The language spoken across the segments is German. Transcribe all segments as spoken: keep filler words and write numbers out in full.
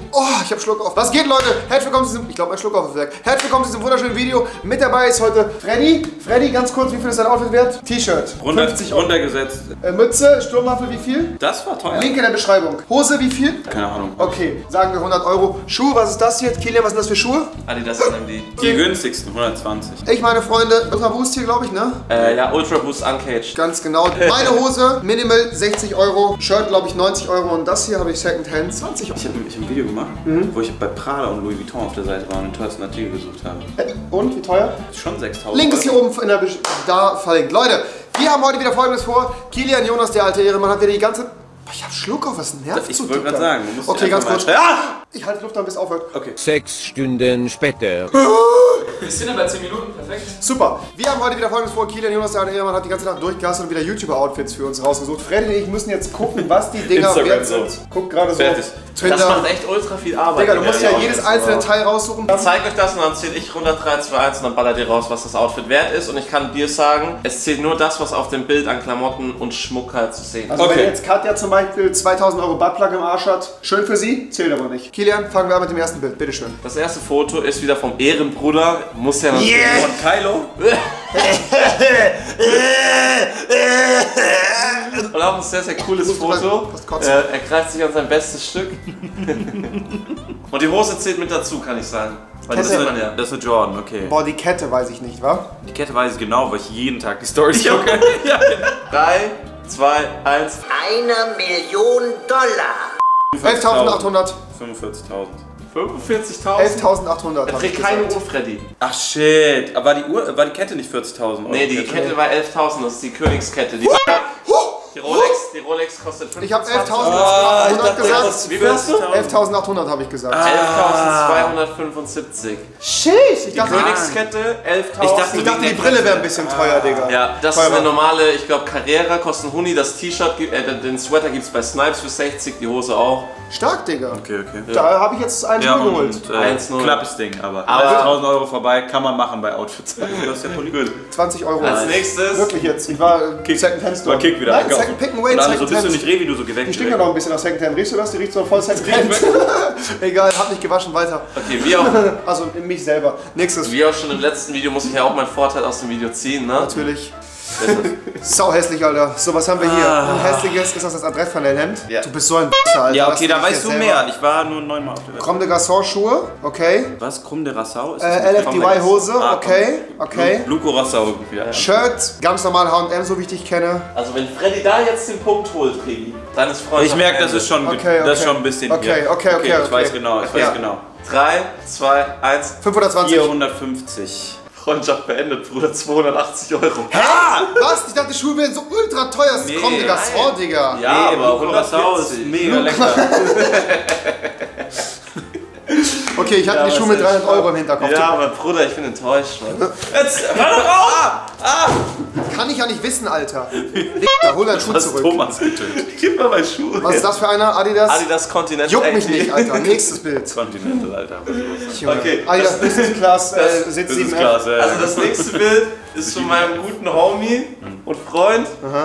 Oh, ich hab Schluck auf. Was geht, Leute? Herzlich willkommen zu diesem, ich glaube, mein Schluck auf ist weg. Herzlich willkommen zu diesem wunderschönen Video. Mit dabei ist heute Freddy. Freddy, ganz kurz, wie viel ist dein Outfit wert? T-Shirt. fünfzig Euro. Runtergesetzt. Äh, Mütze, Sturmwaffel, wie viel? Das war teuer. Link in der Beschreibung. Hose, wie viel? Keine Ahnung. Okay, sagen wir hundert Euro. Schuhe, was ist das hier? Kilian, was sind das für Schuhe? Adidas N M D. Die günstigsten, hundertzwanzig. Ich, meine Freunde, Ultra Boost hier, glaube ich, ne? Äh, ja, Ultra Boost Uncaged. Ganz genau. Meine Hose, Minimal, sechzig Euro. Shirt, glaube ich, neunzig Euro. Und das hier habe ich Secondhand, zwanzig Euro. Ich habe hab ein Video gemacht, mhm. wo ich bei Prada und Louis Vuitton auf der Seite war und den teuersten Artikel gesucht habe. Äh, und, wie teuer? Schon sechstausend. Link ist hier oben in der Besch da verlinkt. Leute, wir haben heute wieder Folgendes vor. Kilian Jonas, der alte Ehrenmann, hat wieder die ganze... Boah, ich hab Schluck auf, was nervt Ich so wollte gerade sagen, du musst okay, ganz kurz. Ah! Ich halte Luft an, bis es aufhört. Okay. Sechs Stunden später. Wir sind aber zehn Minuten, perfekt. Super. Wir haben heute wieder Folgendes vor. Kilian Jonas, der alte Ehrenmann, hat die ganze Nacht durchgegastet und wieder YouTuber-Outfits für uns rausgesucht. Freddy und ich müssen jetzt gucken, was die Dinger Instagram wert so. sind. Guck gerade so. Fertig. Tinder. Das macht echt ultra viel Arbeit. Digga, du musst ja, ja jedes einzelne Teil raussuchen. Ich zeig euch das und dann zähle ich runter, drei, zwei, eins und dann ballert ihr raus, was das Outfit wert ist. Und ich kann dir sagen, es zählt nur das, was auf dem Bild an Klamotten und Schmuck halt zu sehen ist. Also Okay. wenn jetzt Katja zum Beispiel zweitausend Euro Buttplug im Arsch hat, schön für sie, zählt aber nicht. Kilian, fangen wir an mit dem ersten Bild, bitteschön. Das erste Foto ist wieder vom Ehrenbruder. Muss ja natürlich... Yeah. Von Kylo? Und auch ein sehr, sehr cooles Foto. Fast kotzen. Äh, er greift sich an sein bestes Stück. Und die Hose zählt mit dazu, kann ich sagen. Weil das Kette. sieht man ja. Das ist eine Jordan, okay. Boah, die Kette weiß ich nicht, wa? Die Kette weiß ich genau, weil ich jeden Tag die Storys gucke. Ja. drei, zwei, eins. Eine Million Dollar. elftausendachthundert. fünfundvierzigtausend. fünfundvierzigtausend. elftausendachthundert. Er hab ich trägt keine gesagt. Uhr, Freddy. Ach shit, aber war die, Uhr, war die Kette nicht vierzigtausend Euro? Nee, die Kette war elftausend, das ist die Königskette. Die, die, Rolex, die Rolex kostet Ich habe fünfundzwanzig. elftausendachthundert gesagt. Wie viel hast du? elftausendachthundert habe ich gesagt. elftausendzweihundertfünfundsiebzig. Shit! Ich Die dachte, Königskette Ich elftausend. dachte, ich dachte, die Brille wäre ein bisschen teuer, Digga. Ja, das Teurer. ist eine normale, ich glaube, Carrera kostet ein Huni, das T-Shirt, gibt- äh, den Sweater gibt es bei Snipes für sechzig, die Hose auch. Stark, Digga. Okay, okay. Da habe ich jetzt eins Ja, geholt. und äh, eins null. knappes Ding, aber, Aber- tausend Euro vorbei kann man machen bei Outfits. Das ist ja voll gut. zwanzig Euro. Als nächstes, Wirklich jetzt. Ich war äh, Secondhand Store. Mal Kick wieder Nein, einkaufen. Second Pick and Wait, Und alle so, bist du Secondhand. nicht Revi, du so geweckt. Die stinkt ja noch ein bisschen nach Secondhand. Riechst du das? Die riecht so voll Secondhand. Egal, hab nicht gewaschen, weiter. okay, wie auch, Also in mich selber. Nächstes. wie auch schon im letzten Video muss ich ja auch meinen Vorteil aus dem Video ziehen, ne? Natürlich. Sau hässlich, Alter. So, was haben wir hier? Ein hässliches, ist das das Adressflanellhemd? Ja. Du bist so ein Alter. Ja, Das okay, bin da ich weißt jetzt du selber. mehr. Ich war nur neunmal auf der Welt. Comme de Garçon Schuhe, okay. Was? Krumm de Rassau? Ist Äh, das L F Comme D de Y Hose, Ah, okay, okay. Lu- Luco Rassau irgendwie, ja. Shirt, ganz normal H und M, so wie ich dich kenne. Also wenn Freddy da jetzt den Punkt holt, Regi, dann ist Freundschaft Ich merke, das beendet. ist schon, Okay, okay. das ist schon ein bisschen Okay, hier. okay, okay, Ich okay. weiß genau, ich weiß Ja. genau. drei, zwei, eins. fünfhundertzwanzig. vierhundertfünfzig. Freundschaft beendet, Bruder, zweihundertachtzig Euro. Ah, was? Ich dachte, die Schuhe wären so ultra teuer. Das ist Nee, Comme de Garçon, Digga. Ja, Nee, aber Luco Rassau ist hundertvierzig. mega lecker. Okay, ich hatte Ja, die Schuhe was mit ist dreihundert das? Euro im Hinterkopf. Ja, aber Bruder, ich bin enttäuscht, Mann. Jetzt, hör doch auf! Kann ich ja nicht wissen, Alter. Digga, hol deinen Schuh Das ist zurück. Thomas getötet. Gib mir mal Schuhe. Was ist das für einer? Adidas? Adidas Continental. Juckt mich Active. nicht, Alter. Nächstes Bild. Continental, Alter. Was ist los? Junge. Okay, Adidas Business Class, äh, Sitz Das ist sieben klar, F. sehr. Also das nächste Bild ist von meinem guten Homie und Freund.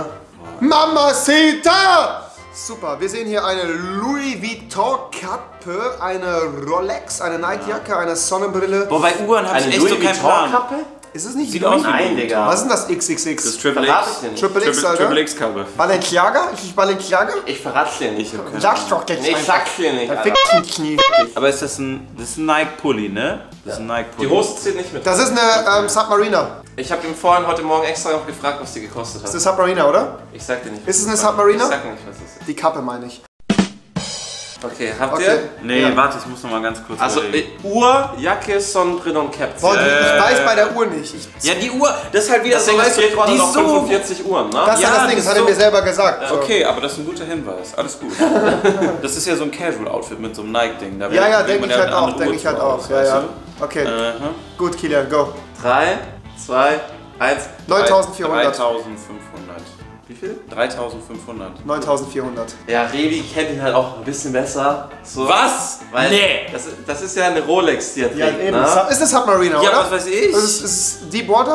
Mamacita! Super, wir sehen hier eine Louis Vuitton Kappe, eine Rolex, eine Nike-Jacke, eine Sonnenbrille. Boah, bei Uhren hab ich echt so keinen Plan. Kappe? Ist es nicht Sieht Louis? aus wie Nein, Louis Digga. Was ist denn das X X X? Das ist Triple Verrate X. ich dir nicht. Triple X, Triple, Alter? Triple X Cover. Balenciaga? Ist nicht Balenciaga? Ich verrat's dir nicht. Okay. Sag's doch jetzt Nee, ich einfach. sag's dir nicht. Dann Alter. fick mich Knie. Aber ist das ein, das ist ein Nike-Pulli, ne? Das ist ein Nike-Pulli. Die Hose zählt nicht mit. Das ist eine ähm, Submariner. Ich habe ihm vorhin heute Morgen extra noch gefragt, was die gekostet Das hat. ist eine Submariner, oder? Ich sag dir nicht. Ist es eine was- Submariner? Ich sag dir nicht, was es ist. Die Kappe meine ich. Okay, habt Okay. ihr? Nee, Ja. warte, ich muss noch mal ganz kurz Also überlegen. äh, Uhr, Jacke, Sonnenbrille und Cap. Boah, die, Äh. ich weiß bei der Uhr nicht. Ich, Ja, die Uhr, das ist halt wieder Das so, Ding ist, weißt du, Februar die noch so... fünfundvierzig Uhren, ne? das ist Ja, ja das Ding, das das hat er so- mir selber gesagt. So. Okay, aber das ist ein guter Hinweis. Alles gut. Das ist ja so ein Casual-Outfit mit so einem Nike-Ding. Da Ja, ja, legt denke man ich ja halt eine auch, andere denke Uhr ich halt drauf, auch. Ja, weißt ja. du? Okay, Aha. gut, Kilian, go. drei, zwei, eins. neuntausendvierhundert. dreitausendfünfhundert. Wie viel? dreitausendfünfhundert. neuntausendvierhundert. Ja, Revi kennt ihn halt auch ein bisschen besser. So, Was? Weil Nee. Das, das ist ja eine Rolex, die er Ja, trägt, eben. ne? Ist das Submariner, Ja, oder? was weiß ich? Ist es ist es Deepwater?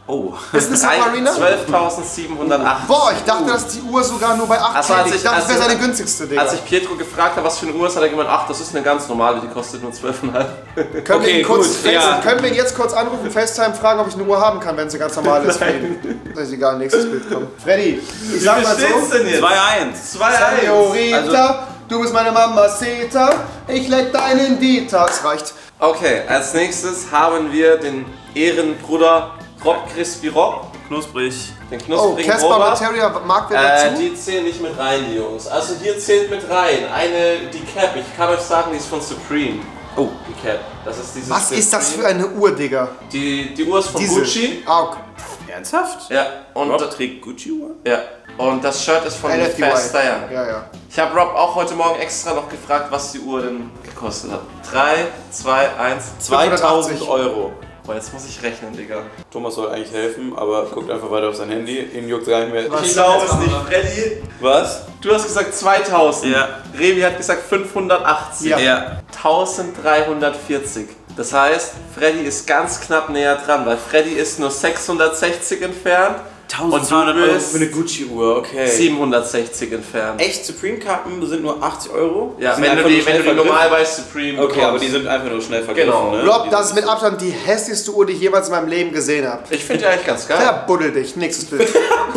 Oh. Ist eine Submariner? zwölftausendsiebenhundertacht. Boah, ich dachte, dass die Uhr sogar nur bei acht Also, als liegt. ich- Ich dachte, das als wäre ich- seine günstigste, Digga. Als ich Pietro gefragt habe, was für eine Uhr ist, hat er gemeint, ach, das ist eine ganz normale, die kostet nur zwölf Komma fünf. Können, wir Okay, ihn kurz gut, face- ja. können wir ihn jetzt kurz anrufen, FaceTime, fragen, ob ich eine Uhr haben kann, wenn sie ganz normal ist für ihn? Das ist egal, nächstes Bild kommt. Freddy, ich sag mal so. denn jetzt? zwei eins. zwei eins. Senorita, du bist meine Mamacita, ich leck deinen Dieter. Es reicht. Okay, als nächstes haben wir den Ehrenbruder Rob Crispy Rob. Knusprig. Den Oh, knusprigen Casper Robert. Materia, mag wer Äh, dazu? die zählen nicht mit rein, die Jungs. Also hier zählt mit rein eine, die Cap. Ich kann euch sagen, die ist von Supreme. Oh. Die Cap. Das ist dieses Was ist das für Supreme. eine Uhr, Digga? Die, die Uhr ist von Diese. Gucci. Ah, okay. Ernsthaft? Ja. Und, Rob trägt Gucci-Uhr? ja. Und das Shirt ist von L F D Y. Fast Diane. Ja, ja. Ich habe Rob auch heute Morgen extra noch gefragt, was die Uhr denn gekostet hat. drei, zwei, eins. zweitausend Euro. Boah, jetzt muss ich rechnen, Digga. Thomas soll eigentlich helfen, aber guckt einfach weiter auf sein Handy. Ihm juckt gar nicht mehr. Was? Ich glaube es nicht, Freddy. Was? Du hast gesagt zweitausend. Ja. Revi hat gesagt fünfhundertachtzig. Ja. Ja. dreizehnhundertvierzig. Das heißt, Freddy ist ganz knapp näher dran, weil Freddy ist nur sechshundertsechzig entfernt eintausendzweihundert und du Euro bist für eine Gucci-Uhr, okay. siebenhundertsechzig entfernt. Echt? Supreme-Kappen sind nur achtzig Euro? Ja, Die sind wenn du einfach die, nur wenn schnell du die normal vergriffen? bei Supreme Okay, aber bekommst. die sind einfach nur schnell vergriffen, Genau. ne? Rob, Die das ist sind- mit Abstand die hässlichste Uhr, die ich jemals in meinem Leben gesehen habe. Ich finde die eigentlich ganz geil. Verbuddel dich. Nächstes Bild.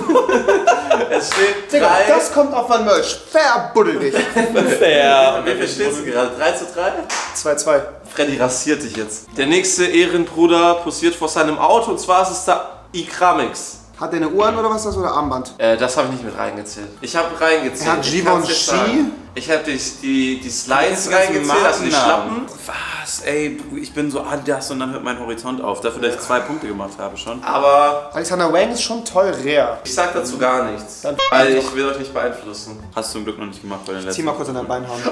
Es steht Digga, drei. das kommt auf mein Merch. Verbuddel dich. Ja. Wie viel steht es gerade? drei zu drei? zwei zwei. Freddy rasiert dich jetzt. Der nächste Ehrenbruder posiert vor seinem Auto und zwar ist es da Ikramix. Hat der eine Uhr an oder was ist das? Oder Armband? Äh, das habe ich nicht mit reingezählt. Ich habe reingezählt. Er hat Ich kann's Givenchy. jetzt sagen. Ich habe die, die, die Slides Die ganzen reingezählt, also die Markennamen. Schlappen. Was, ey, ich bin so Adidas und dann hört mein Horizont auf. Dafür, dass ich zwei Punkte gemacht habe schon. Aber Alexander Wang ist schon toll rare. ich sag dazu gar nichts. Dann- Weil ich will euch nicht beeinflussen. Hast du zum Glück noch nicht gemacht bei den Zieh letzten. mal kurz an dein Bein haben.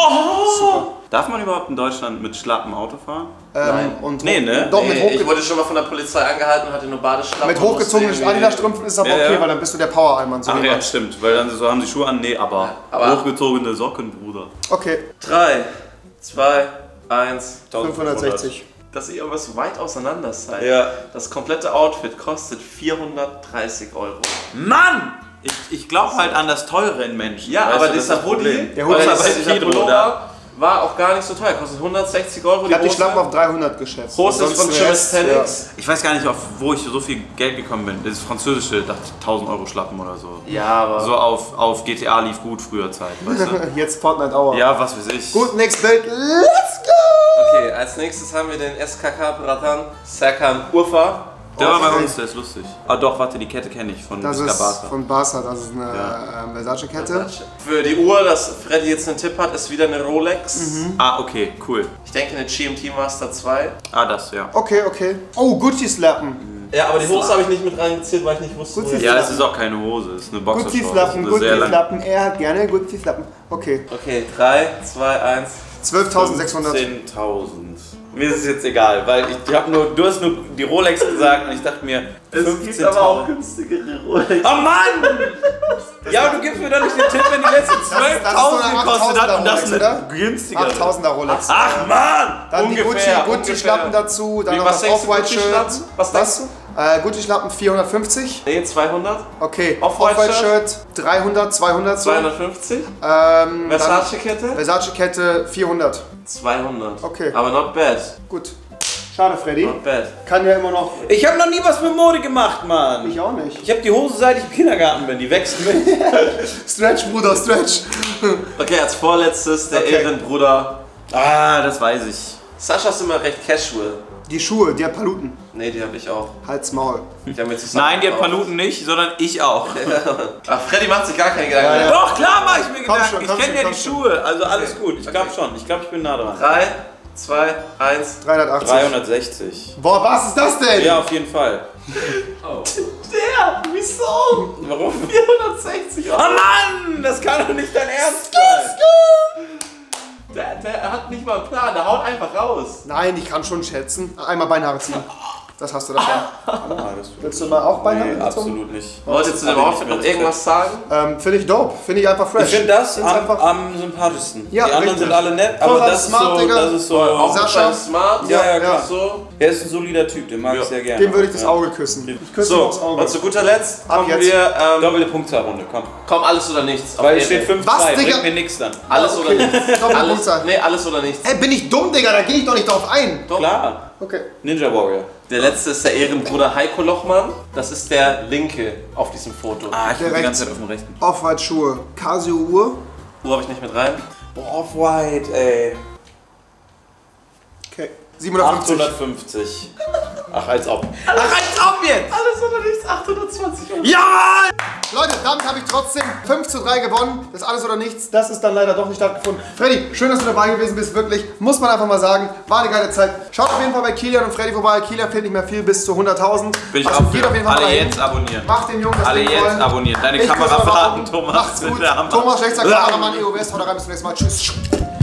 Darf man überhaupt in Deutschland mit schlappem Auto fahren? Nein. Ähm, und Nee, ne? Doch, mit, Nee, ich hochge wurde schon mal von der Polizei angehalten und hatte nur Badeschlappen. mit und musste hochgezogenen irgendwie- Adidas-Strümpfen ist aber Ja, okay, ja. weil dann bist du der Power-Allmann. So Ach wie ja, man. stimmt. Weil dann so haben sie Schuhe an. Nee, aber, aber- hochgezogene Socken, Bruder. Okay, drei, zwei, eins. fünfhundertsechzig. Dass ihr aber so weit auseinander seid. Ja. Das komplette Outfit kostet vierhundertdreißig Euro. Mann! Ich, ich glaube halt an das Teure in Menschen. Ja, Weißt aber du, das ist dieser das Problem. Hoodie, Der Hoodie oder ist dieser Pedro, Pullover oder? war auch gar nicht so teuer. Kostet hundertsechzig Euro. Ich habe die Hose. Schlappen auf dreihundert geschätzt. Hose ist von Ansonsten Rest, Chemistelics. Ich weiß gar nicht, auf wo ich so viel Geld gekommen bin. Das ist französische, dachte ich, tausend Euro Schlappen oder so. Ja, aber So auf, auf G T A lief gut früher Zeit, weißt Ja. du? Jetzt Fortnite Hour. Ja, was weiß ich. Gut, next Bild. Let's go! okay, als nächstes haben wir den S K K-Bratan Serkan Urfa. Der war bei Okay. uns, der ist lustig. Ah doch, warte, die Kette kenne ich von Das Mister ist Barca. von Barca, das ist eine Ja. ähm, Versace-Kette. Für die Uhr, dass Freddy jetzt einen Tipp hat, ist wieder eine Rolex. Ah, okay, cool. Ich denke eine G M T Master zwei. Ah, das, ja. Okay, okay. Oh, Gucci-Slappen. Ja, aber die Hose habe ich nicht mit reingezählt, weil ich nicht wusste, Gucci- woher- Ja, es ist auch keine Hose, es ist eine Boxershort. Gucci-Slappen, Das ist eine sehr lang- Gucci-Slappen. Er hat gerne Gucci-Slappen. Okay. Okay, drei, zwei, eins. zwölftausendsechshundert. zehntausend. Mir ist es jetzt egal, weil ich, ich habe nur, du hast nur die Rolex gesagt und ich dachte mir, fünfzehntausend. günstigere Rolex. Oh Mann! Ja, aber du gibst mir doch nicht den Tipp, wenn die letzte das ist so zwölftausend eine gekostet hat und das achttausender eine günstigere. achttausender Rolex. Ach Mann! Dann ungefähr, die Gucci- ungefähr. Gucci-Schlappen dazu, dann Wie, noch was das denkst du, Off-White-Shirt. Gucci-Schlappen? Was denkst du? Äh, Gucci-Schlappen vierhundertfünfzig. Nee, zweihundert. Okay. Off-White-Shirt? Off-White-Shirt dreihundert, zweihundert so. zweihundertfünfzig. Ähm, dann Versace-Kette? Versace-Kette vierhundert. zweihundert. Okay. Aber not bad. Gut. Schade, Freddy. Not bad. Kann ja immer noch. Ich habe noch nie was mit Mode gemacht, Mann. Ich auch nicht. Ich habe die Hose, seit ich im Kindergarten bin, die wächst mit. Stretch, Bruder, Stretch. Okay, als vorletztes der Okay. Ehrenbruder. Ah, das weiß ich. Sascha ist immer recht casual. Die Schuhe, die hat Paluten. Nee, die habe ich auch. Halt's Maul. Die haben wir zusammen Nein, die hat gekauft. Paluten nicht, sondern ich auch. Ach, Freddy macht sich gar keine Gedanken. Ja, ja. Doch, klar mache ich mir Komm Gedanken. schon, Ich komm kenne schon, ja komm die schon. Schuhe, also alles Okay. gut. Ich glaube schon. Ich glaube, ich bin nah dran. drei, zwei, eins. dreihundertachtzig. dreihundertsechzig. Boah, was ist das denn? Ja, auf jeden Fall. Der, wieso? Warum? vierhundertsechzig Oh Euro. Mann, das kann doch nicht dein Ernst sein. Der, der hat nicht mal einen Plan, der haut einfach raus. Nein, ich kann schon schätzen. Einmal Beinhaare ziehen. Das hast du davon. Ah, das Willst du mal auch Beine nee, absolut nicht. Wolltest du dem Hab ich Outfit nicht noch mehr irgendwas sagen? Ähm, finde ich dope. Finde ich einfach fresh. Ich finde das Find's am, einfach am sympathischsten. Ja, die anderen richtig. sind alle nett, Voll aber was das ist, smart, so, Digga. das ist so... Auch Sascha. smart. Ja, ja, klar. Ja. So. Er ist ein solider Typ, den mag Ja. ich sehr gerne. dem würde ich das Ja. Auge küssen. Ich küsse So, ihm aufs Auge. und zu guter Letzt Ab kommen jetzt. wir, ähm, Doppelte Punktzahlrunde, komm. komm, alles oder nichts. Weil Okay. es steht fünf Was, zwei, Digga? bringt mir nichts dann. Alles Okay. oder nichts. Doppelte Alles, Punktzahl. nee, alles oder nichts. Ey, bin ich dumm, Digga? Da gehe ich doch nicht drauf ein. Doch. Klar. Okay. Ninja Warrior. Der letzte ist der Ehrenbruder Heiko Lochmann. Das ist der linke auf diesem Foto. Ah, ich bin die rechts. ganze Zeit auf dem rechten. Off-White-Schuhe. Casio-Uhr. Uhr habe ich nicht mit rein. Boah, Off-White, ey. Okay. siebenhundertfünfzig. achthundertfünfzig. Ach, als ob. Ach, als ob jetzt! Alles oder nichts, achthundertzwanzig Euro. Ja! Leute, damit habe ich trotzdem fünf zu drei gewonnen. Das ist alles oder nichts. Das ist dann leider doch nicht stattgefunden. Freddy, schön, dass du dabei gewesen bist. Wirklich, muss man einfach mal sagen. War eine geile Zeit. Schaut auf jeden Fall bei Kilian und Freddy vorbei. Kilian fehlt nicht mehr viel, bis zu hunderttausend. Bin ich Also auch geht für. auf jeden Fall Alle mal hin. jetzt abonnieren. Macht dem Jungen das Alle Ding jetzt voll. abonnieren. Deine Ich küsse eure Kamerafahrten, Augen. Thomas. Macht's gut. Der Hammer. Thomas, schlechter Kameramann, E O West. Haut rein, bis zum nächsten Mal. Tschüss.